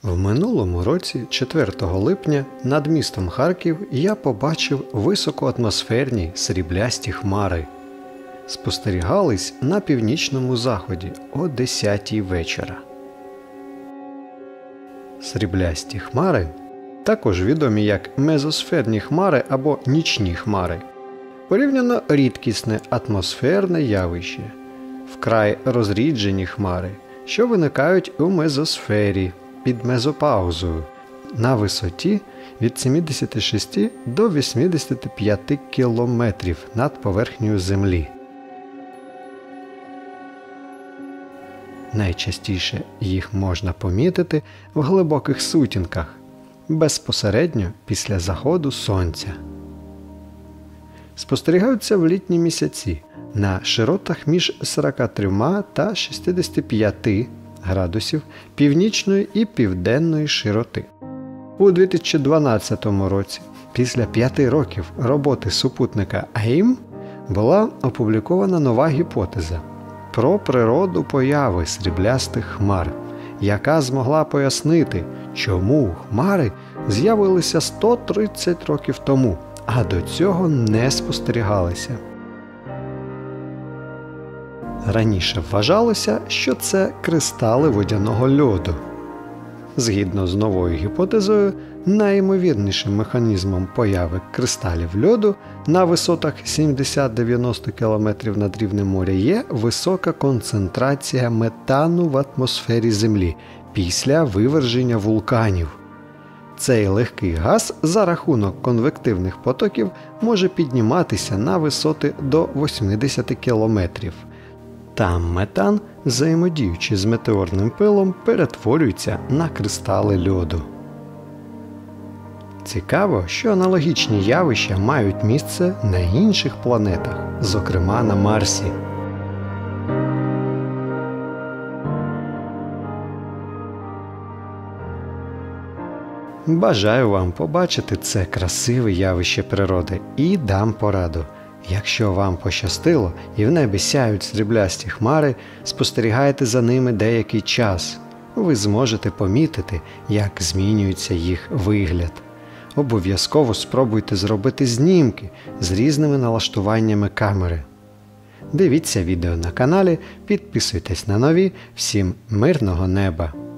В минулому році, 4 липня, над містом Харків я побачив високоатмосферні сріблясті хмари. Спостерігались на північному заході о 10 вечора. Сріблясті хмари, також відомі як мезосферні хмари або нічні хмари, порівняно рідкісне атмосферне явище, вкрай розріджені хмари, що виникають у мезосфері під мезопаузою на висоті від 76 до 85 кілометрів над поверхнею Землі. Найчастіше їх можна помітити в глибоких сутінках, безпосередньо після заходу сонця. Спостерігаються в літні місяці на широтах між 43 та 65 градусів північної і південної широти. У 2012 році, після 5 років роботи супутника AIM, була опублікована нова гіпотеза про природу появи сріблястих хмар, яка змогла пояснити, чому хмари з'явилися 130 років тому, а до цього не спостерігалися. Раніше вважалося, що це кристали водяного льоду. Згідно з новою гіпотезою, найімовірнішим механізмом появи кристалів льоду на висотах 70-90 км над рівнем моря є висока концентрація метану в атмосфері Землі після виверження вулканів. Цей легкий газ за рахунок конвективних потоків може підніматися на висоти до 80 км. Там метан, взаємодіючи з метеорним пилом, перетворюється на кристали льоду. Цікаво, що аналогічні явища мають місце на інших планетах, зокрема на Марсі. Бажаю вам побачити це красиве явище природи і дам пораду. Якщо вам пощастило і в небі сяють сріблясті хмари, спостерігайте за ними деякий час. Ви зможете помітити, як змінюється їх вигляд. Обов'язково спробуйте зробити знімки з різними налаштуваннями камери. Дивіться відео на каналі, підписуйтесь на нові. Всім мирного неба!